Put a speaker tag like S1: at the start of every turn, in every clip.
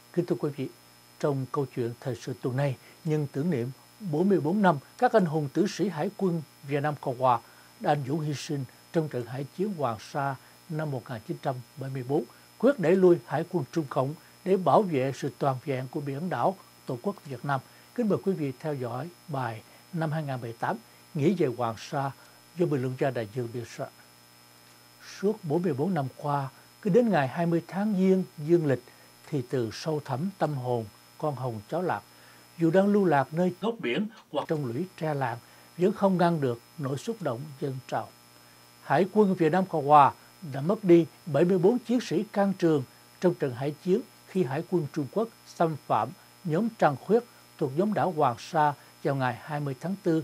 S1: Kính thưa quý vị, trong câu chuyện thời sự tuần này, nhân tưởng niệm 44 năm các anh hùng tử sĩ Hải quân Việt Nam Cộng Hòa đã anh dũng hy sinh trong trận hải chiến Hoàng Sa năm 1974, quyết đẩy lui Hải quân Trung Cộng để bảo vệ sự toàn vẹn của biển đảo Tổ quốc Việt Nam. Kính mời quý vị theo dõi bài năm 2018 Nghĩ về Hoàng Sa do bình luận gia Đại Dương biên soạn. Suốt 44 năm qua, cứ đến ngày 20 tháng Giêng dương lịch thì từ sâu thẳm tâm hồn con hồng cháu lạc, dù đang lưu lạc nơi góc biển hoặc trong lũy tre làng, vẫn không ngăn được nỗi xúc động dâng trào. Hải quân Việt Nam Cộng Hòa đã mất đi 74 chiến sĩ can trường trong trận hải chiến khi Hải quân Trung Quốc xâm phạm nhóm Trăng Khuyết thuộc nhóm đảo Hoàng Sa vào ngày 20 tháng 4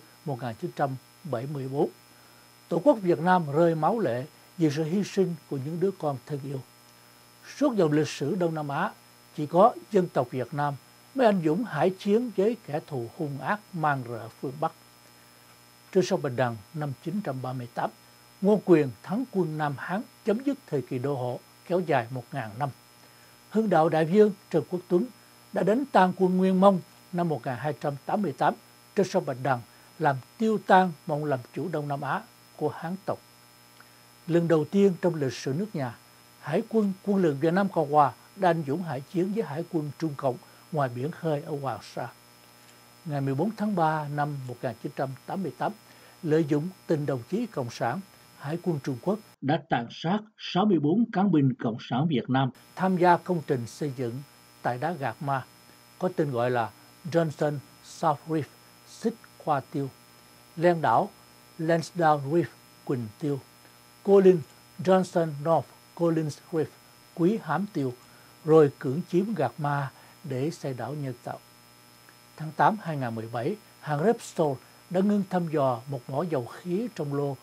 S1: 1974. Tổ quốc Việt Nam rơi máu lệ vì sự hy sinh của những đứa con thân yêu. Suốt dòng lịch sử Đông Nam Á, chỉ có dân tộc Việt Nam mới anh dũng hải chiến với kẻ thù hung ác mang rợ phương Bắc. Trên sông Bạch Đằng năm 938, Ngô Quyền thắng quân Nam Hán chấm dứt thời kỳ đô hộ kéo dài 1000 năm. Hưng đạo đại vương Trần Quốc Tuấn đã đánh tan quân Nguyên Mông năm 1288 trên sông Bạch Đằng, làm tiêu tan mộng làm chủ Đông Nam Á của Hán tộc. Lần đầu tiên trong lịch sử nước nhà, Hải quân quân lực Việt Nam Cộng Hòa đã anh dũng hải chiến với Hải quân Trung Cộng ngoài biển khơi ở Hoàng Sa. Ngày 14 tháng 3 năm 1988, lợi dụng tình đồng chí Cộng sản, Hải quân Trung Quốc đã tàn sát 64 cán binh Cộng sản Việt Nam tham gia công trình xây dựng tại đá Gạc Ma, có tên gọi là Johnson South Reef, xích Khoa Tiêu, len đảo Lansdowne Reef, Quỳnh Tiêu, Collins Johnson North Collins Reef, Quý Hám Tiêu, rồi cưỡng chiếm Gạc Ma để xây đảo nhân tạo. Tháng 8 2017, hãng Repsol đã ngưng thăm dò một mỏ dầu khí trong lô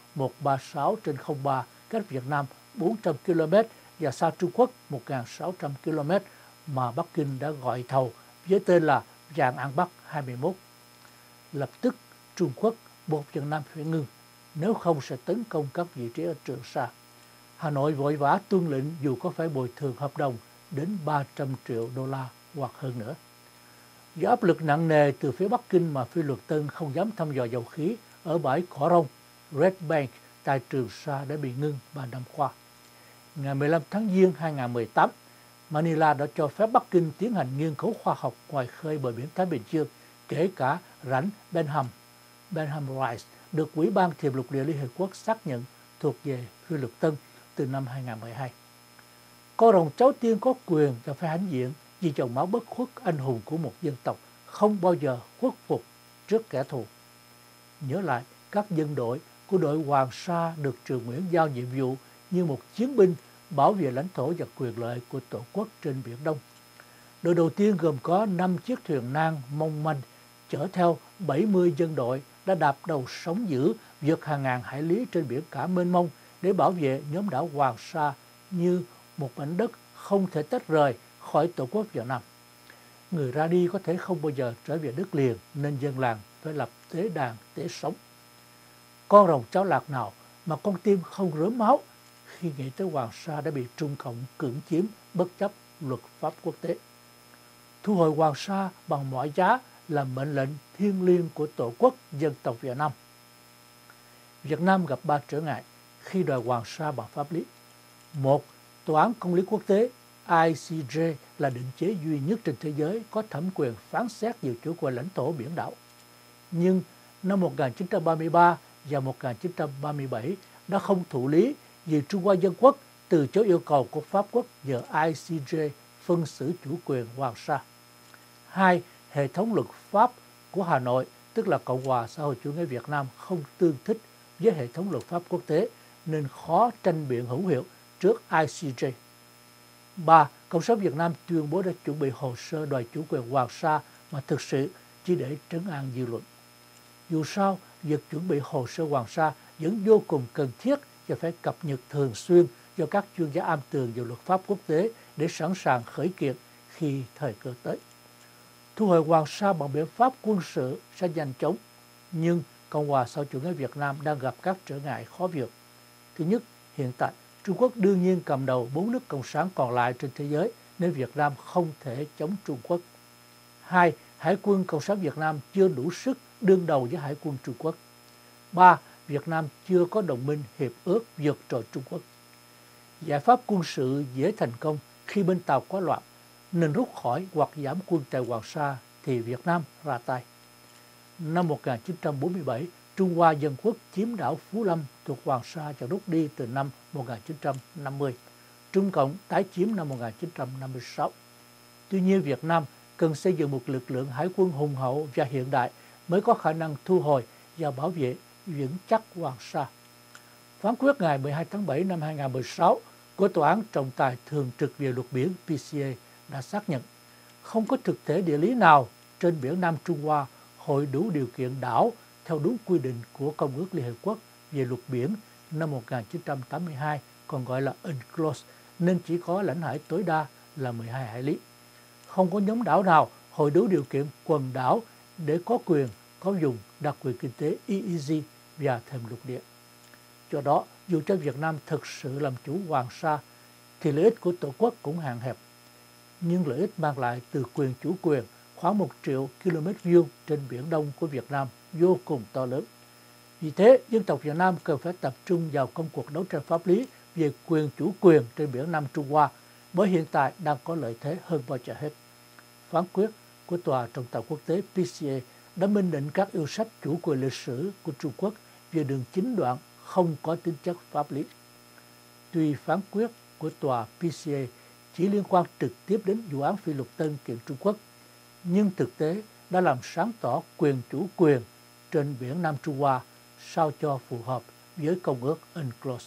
S1: 136/03 cách Việt Nam 400 km và xa Trung Quốc 1.600 km mà Bắc Kinh đã gọi thầu với tên là Vàng An Bắc 21. Lập tức Trung Quốc buộc Việt Nam phải ngưng, nếu không sẽ tấn công các vị trí ở Trường Sa. Hà Nội vội vã tuân lệnh dù có phải bồi thường hợp đồng đến 300 triệu đô la hoặc hơn nữa. Do áp lực nặng nề từ phía Bắc Kinh mà Phi Luật Tân không dám thăm dò dầu khí ở bãi Cỏ Rông, Red Bank tại Trường Sa đã bị ngưng 3 năm qua. Ngày 15 tháng Giêng 2018, Manila đã cho phép Bắc Kinh tiến hành nghiên cứu khoa học ngoài khơi bờ biển Thái Bình Dương, kể cả rãnh Benham Rise được Ủy ban Thiệp lục địa Liên Hợp Quốc xác nhận thuộc về Phi Luật Tân từ năm 2012. Con rồng cháu tiên có quyền và phải hãnh diện vì dòng máu bất khuất anh hùng của một dân tộc không bao giờ khuất phục trước kẻ thù. Nhớ lại các dân đội của đội Hoàng Sa được Trường Nguyễn giao nhiệm vụ như một chiến binh bảo vệ lãnh thổ và quyền lợi của Tổ quốc trên Biển Đông. Đội đầu tiên gồm có 5 chiếc thuyền nan mong manh chở theo 70 dân đội đã đạp đầu sóng dữ vượt hàng ngàn hải lý trên biển cả mênh mông để bảo vệ nhóm đảo Hoàng Sa như một mảnh đất không thể tách rời khỏi Tổ quốc Việt Nam. Người ra đi có thể không bao giờ trở về đất liền, nên dân làng phải lập tế đàn tế sống. Con rồng cháu lạc nào mà con tim không rớm máu khi nghĩ tới Hoàng Sa đã bị Trung Cộng cưỡng chiếm bất chấp luật pháp quốc tế. Thu hồi Hoàng Sa bằng mọi giá là mệnh lệnh thiêng liêng của Tổ quốc dân tộc Việt Nam. Việt Nam gặp 3 trở ngại khi đòi Hoàng Sa bằng pháp lý. Một, Tòa án Công lý Quốc tế ICJ là định chế duy nhất trên thế giới có thẩm quyền phán xét về chủ quyền lãnh thổ biển đảo. Nhưng năm 1933 và 1937 đã không thụ lý vì Trung Hoa Dân Quốc từ chối yêu cầu của Pháp Quốc nhờ ICJ phân xử chủ quyền Hoàng Sa. Hai, hệ thống luật pháp của Hà Nội, tức là Cộng hòa xã hội chủ nghĩa Việt Nam, không tương thích với hệ thống luật pháp quốc tế nên khó tranh biện hữu hiệu trước ICJ. 3. Cộng sản Việt Nam tuyên bố đã chuẩn bị hồ sơ đòi chủ quyền Hoàng Sa mà thực sự chỉ để trấn an dư luận. Dù sao, việc chuẩn bị hồ sơ Hoàng Sa vẫn vô cùng cần thiết và phải cập nhật thường xuyên do các chuyên gia am tường về luật pháp quốc tế để sẵn sàng khởi kiện khi thời cơ tới. Thu hồi Hoàng Sa bằng biện pháp quân sự sẽ nhanh chóng, nhưng Cộng hòa xã hội chủ nghĩa Việt Nam đang gặp các trở ngại khó vượt. Thứ nhất, hiện tại Trung Quốc đương nhiên cầm đầu 4 nước cộng sản còn lại trên thế giới nên Việt Nam không thể chống Trung Quốc. 2. Hải quân Cộng sản Việt Nam chưa đủ sức đương đầu với Hải quân Trung Quốc. 3. Việt Nam chưa có đồng minh hiệp ước vượt trội Trung Quốc. Giải pháp quân sự dễ thành công khi bên Tàu có loạn, nên rút khỏi hoặc giảm quân tại Hoàng Sa thì Việt Nam ra tay. Năm 1947, Trung Hoa Dân Quốc chiếm đảo Phú Lâm thuộc Hoàng Sa và rút đi từ năm 1950. Trung Cộng tái chiếm năm 1956. Tuy nhiên, Việt Nam cần xây dựng một lực lượng hải quân hùng hậu và hiện đại mới có khả năng thu hồi và bảo vệ vững chắc Hoàng Sa. Phán quyết ngày 12 tháng 7 năm 2016 của Tòa án Trọng tài Thường trực về luật biển PCA đã xác nhận không có thực thể địa lý nào trên biển Nam Trung Hoa hội đủ điều kiện đảo theo đúng quy định của Công ước Liên Hợp Quốc về luật biển năm 1982, còn gọi là UNCLOS, nên chỉ có lãnh hải tối đa là 12 hải lý. Không có nhóm đảo nào hội đủ điều kiện quần đảo để có quyền, có vùng đặc quyền kinh tế EEZ và thềm lục địa. Do đó, dù cho Việt Nam thực sự làm chủ Hoàng Sa, thì lợi ích của Tổ quốc cũng hạn hẹp. Nhưng lợi ích mang lại từ quyền chủ quyền khoảng 1 triệu km vuông trên Biển Đông của Việt Nam vô cùng to lớn. Vì thế, dân tộc Việt Nam cần phải tập trung vào công cuộc đấu tranh pháp lý về quyền chủ quyền trên Biển Nam Trung Hoa, bởi hiện tại đang có lợi thế hơn bao giờ hết. Phán quyết của Tòa Trọng tài Quốc tế PCA đã minh định các yêu sách chủ quyền lịch sử của Trung Quốc về đường chín đoạn không có tính chất pháp lý. Tuy phán quyết của Tòa PCA chỉ liên quan trực tiếp đến vụ án Phi Luật Tân kiện Trung Quốc, nhưng thực tế đã làm sáng tỏ quyền chủ quyền trên Biển Nam Trung Hoa sao cho phù hợp với Công ước UNCLOS.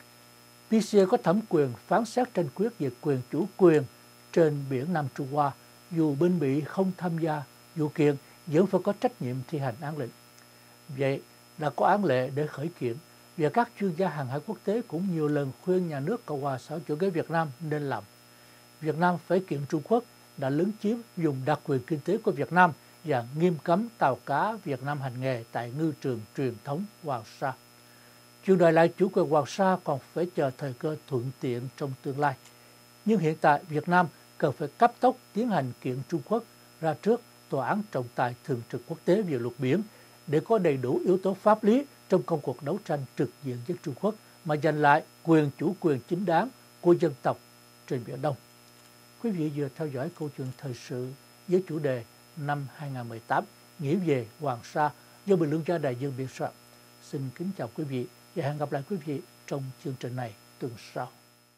S1: PCA có thẩm quyền phán xét tranh quyết về quyền chủ quyền trên Biển Nam Trung Hoa, dù bên Mỹ không tham gia vụ kiện vẫn phải có trách nhiệm thi hành án lệnh. Vậy đã có án lệ để khởi kiện, và các chuyên gia hàng hải quốc tế cũng nhiều lần khuyên nhà nước Cộng hòa xã hội chủ nghĩa Việt Nam nên làm. Việt Nam phải kiện Trung Quốc đã lấn chiếm vùng đặc quyền kinh tế của Việt Nam và nghiêm cấm tàu cá Việt Nam hành nghề tại ngư trường truyền thống Hoàng Sa. Chuyện đòi lại chủ quyền Hoàng Sa còn phải chờ thời cơ thuận tiện trong tương lai. Nhưng hiện tại Việt Nam cần phải cấp tốc tiến hành kiện Trung Quốc ra trước Tòa án Trọng tài Thường trực Quốc tế về luật biển để có đầy đủ yếu tố pháp lý trong công cuộc đấu tranh trực diện với Trung Quốc mà giành lại quyền chủ quyền chính đáng của dân tộc trên Biển Đông. Quý vị vừa theo dõi câu chuyện thời sự với chủ đề năm 2018 nghĩ về Hoàng Sa do bình luận gia Đài Dân biên soạn. Xin kính chào quý vị và hẹn gặp lại quý vị trong chương trình này tuần sau.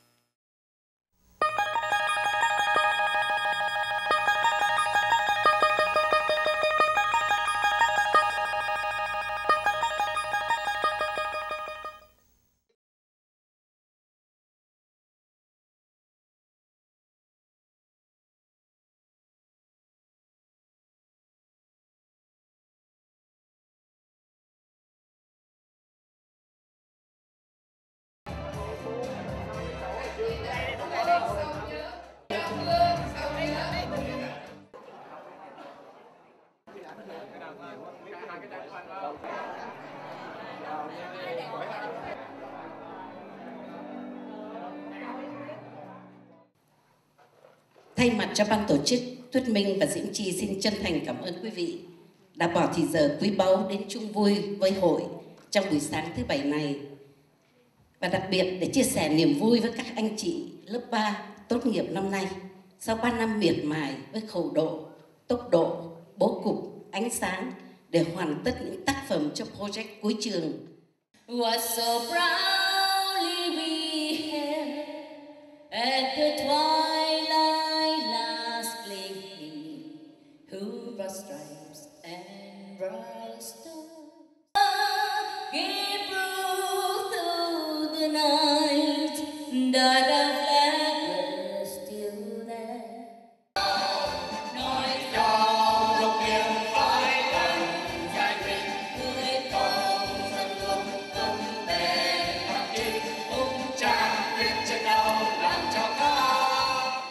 S2: Thay mặt cho ban tổ chức, Thuyết Minh và Diễm Chi xin chân thành cảm ơn quý vị đã bỏ thì giờ quý báu đến chung vui với hội trong buổi sáng thứ Bảy này. Và đặc biệt để chia sẻ niềm vui với các anh chị lớp 3 tốt nghiệp năm nay sau 3 năm miệt mài với khẩu độ, tốc độ, bố cục, ánh sáng để hoàn tất những tác phẩm cho project cuối trường. Was so proudly we hailed at the twilight last gleaming, who brought stripes and bright stars, gave proof through the night that our flag was still there. Nói cho lúc biên phải gần giải quyết người con dân quân tung tên khắp chinh tung trang quyết chiến đấu làm cho cao.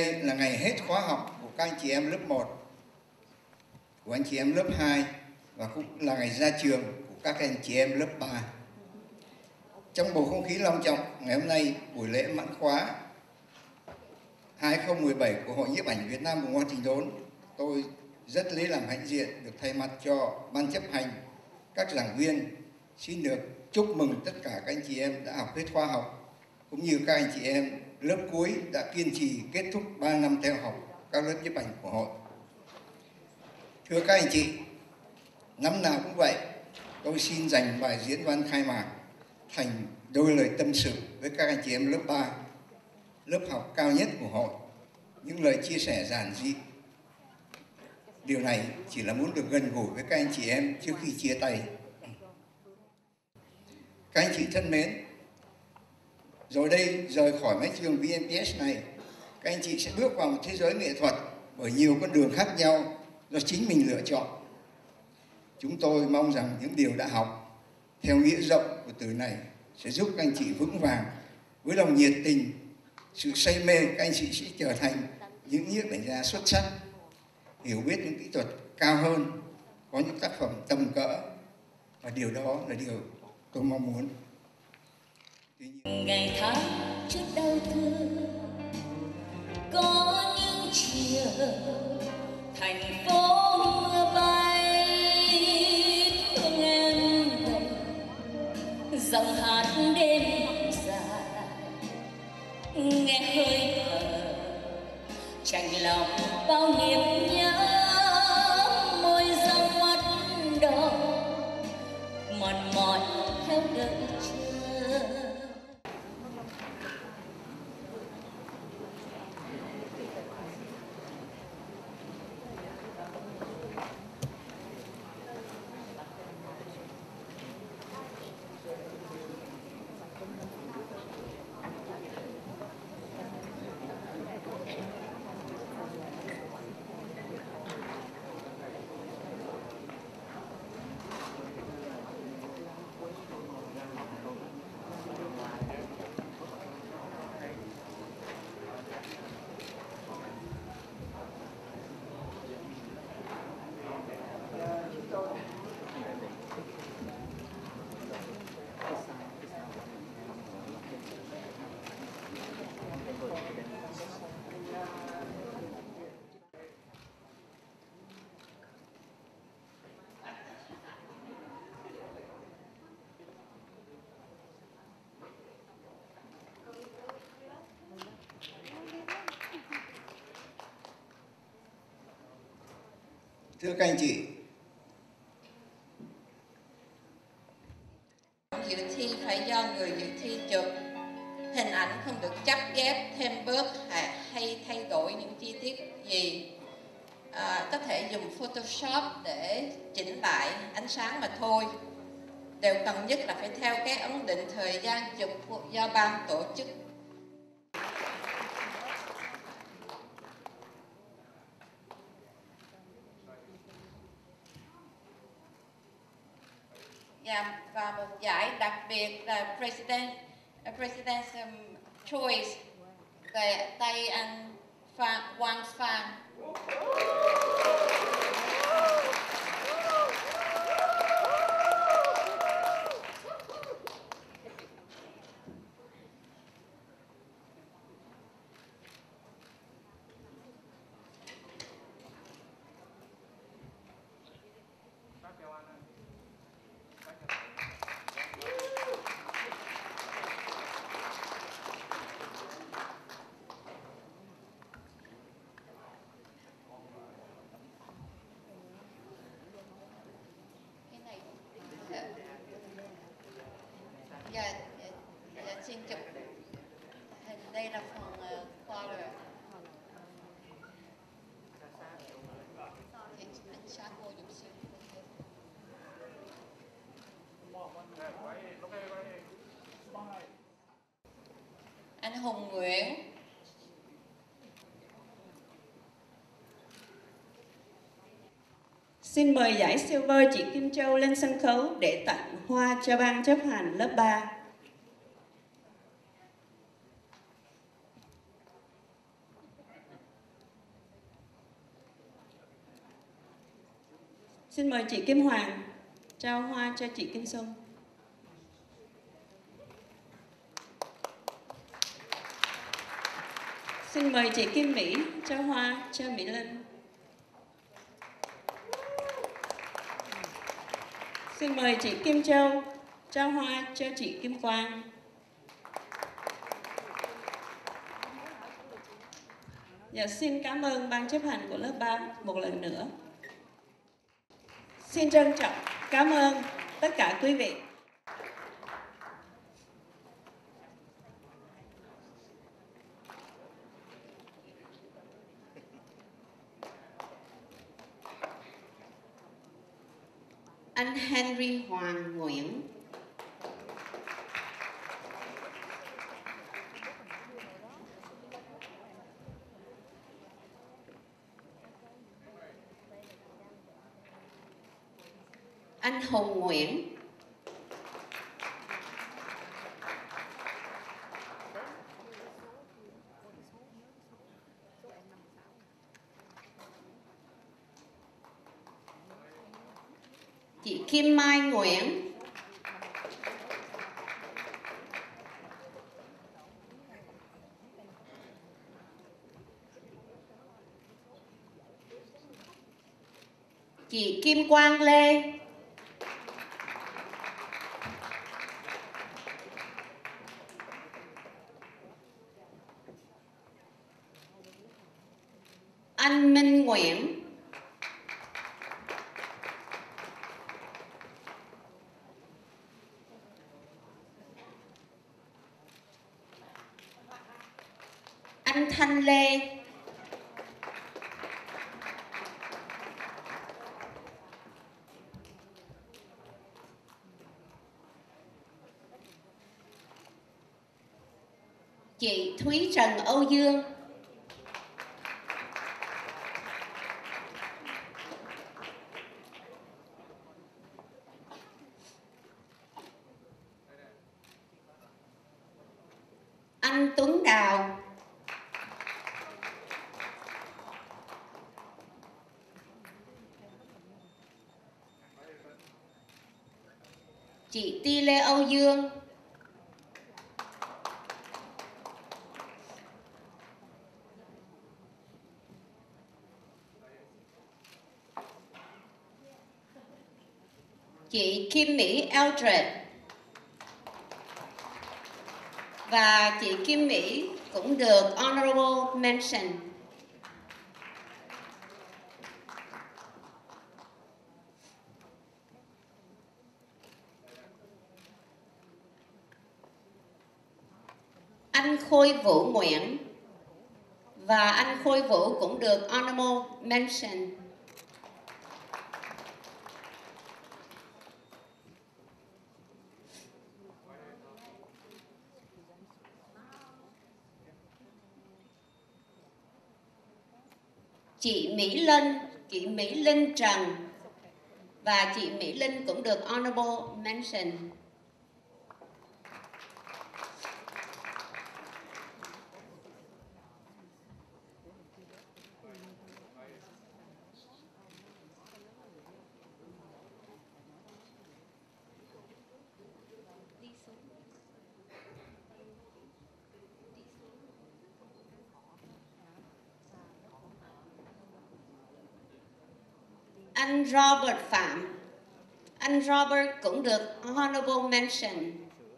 S3: nay là ngày hết khóa học của các anh chị em lớp 1, của anh chị em lớp 2 và cũng là ngày ra trường của các anh chị em lớp 3. Trong bầu không khí long trọng, ngày hôm nay buổi lễ mãn khóa 2017 của Hội Nhiếp ảnh Việt Nam Vùng Hoa Trình Đốn, tôi rất lấy làm hãnh diện được thay mặt cho ban chấp hành, các giảng viên xin được chúc mừng tất cả các anh chị em đã học hết khóa học, cũng như các anh chị em lớp cuối đã kiên trì kết thúc 3 năm theo học các lớp nhiếp ảnh của hội. Thưa các anh chị, năm nào cũng vậy, tôi xin dành bài diễn văn khai mạc thành đôi lời tâm sự với các anh chị em lớp 3, lớp học cao nhất của hội, những lời chia sẻ giản dị. Điều này chỉ là muốn được gần gũi với các anh chị em trước khi chia tay. Các anh chị thân mến, rồi đây rời khỏi mái trường VNPS này, các anh chị sẽ bước vào một thế giới nghệ thuật bởi nhiều con đường khác nhau do chính mình lựa chọn. Chúng tôi mong rằng những điều đã học theo nghĩa rộng của từ này sẽ giúp các anh chị vững vàng với lòng nhiệt tình, sự say mê. Các anh chị sẽ trở thành những nhiếp ảnh gia xuất sắc, hiểu biết những kỹ thuật cao hơn, có những tác phẩm tầm cỡ, và điều đó là điều tôi mong muốn.
S4: Ngày tháng chút đau thương, có những chiều thành phố mưa bay, thương em về giọng hát đêm dài, nghe hơi thở chạnh lòng bao niềm nhớ, môi răng mắt đỏ mòn mỏi theo đợi chờ.
S3: Thưa các anh chị,
S5: dự thi phải do người dự thi chụp, hình ảnh không được chắp ghép, thêm bớt hay thay đổi những chi tiết gì. Có thể dùng Photoshop để chỉnh lại ánh sáng mà thôi. Điều cần nhất là phải theo cái ấn định thời gian chụp do ban tổ chức. Và một giải đặc biệt là President's Choice về tay anh Quang Phan. Xin chụp hình, đây là phần quarter. Ánh sáng vô dụng xíu. Anh Hùng Nguyễn.
S6: Xin mời giải Silver chị Kim Châu lên sân khấu để tặng hoa cho ban chấp hành lớp 3. Xin mời chị Kim Hoàng trao hoa cho chị Kim Xuân. Xin mời chị Kim Mỹ trao hoa cho Mỹ Linh. Xin mời chị Kim Châu trao hoa cho chị Kim Quang. Dạ, xin cảm ơn ban chấp hành của lớp 3 một lần nữa. Xin trân trọng cảm ơn tất cả quý vị.
S2: Anh Henry Hoàng Nguyễn. Anh Hùng Nguyễn. Chị Kim Mai Nguyễn. Chị Kim Quang Lê. Anh Minh Nguyễn. Anh Thanh Lê. Chị Thúy Trần Âu Dương. Anh Tuấn Đào. Chị Ti Lê Âu Dương. Chị Kim Mỹ Eldred. Và chị Kim Mỹ cũng được Honorable Mention. Anh Khôi Vũ Nguyễn. Và anh Khôi Vũ cũng được Honorable Mention. Chị Mỹ Linh, chị Mỹ Linh Trần. Và chị Mỹ Linh cũng được Honorable Mention. Anh Robert Phạm. Anh Robert cũng được Honorable Mention.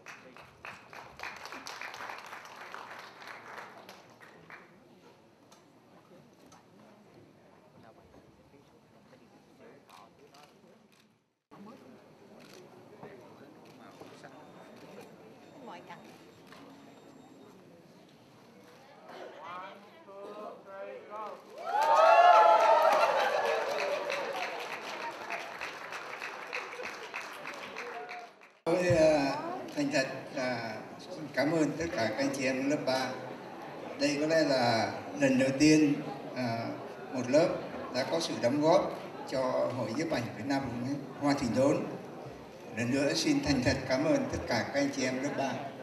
S3: Tôi thành thật xin cảm ơn tất cả các anh chị em lớp 3. Đây có lẽ là lần đầu tiên một lớp đã có sự đóng góp cho Hội Nhiếp ảnh Việt Nam Hoa Thịnh Đốn. Lần nữa xin thành thật cảm ơn tất cả các anh chị em lớp 3.